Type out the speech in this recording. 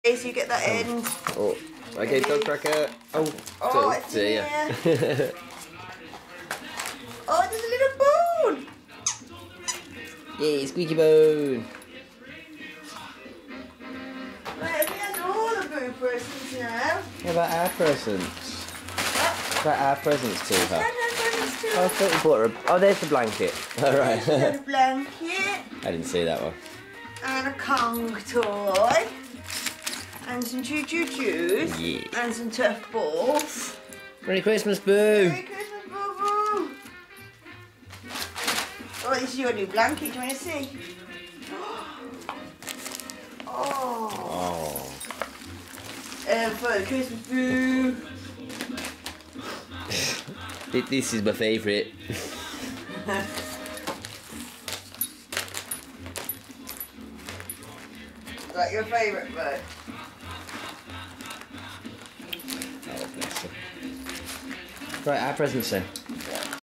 So you get that end. Oh, okay, dog cracker. Oh, it's in here. Oh, there's a little bone. Yay, squeaky bone. Right, we had all the boo presents now. What about our presents? What about our presents to her? Oh, I thought you bought her a... Oh, there's the blanket. Alright. There's a blanket. I didn't see that one. And a Kong toy. And some choo-choo-choos. Yeah. And some tough balls. Merry Christmas, Boo! Merry Christmas, boo-boo! Oh, this is your new blanket. Do you want to see? Oh. For the Christmas boo. This is my favourite. Is that your favourite bird? Oh, bless her. Right, our presents then.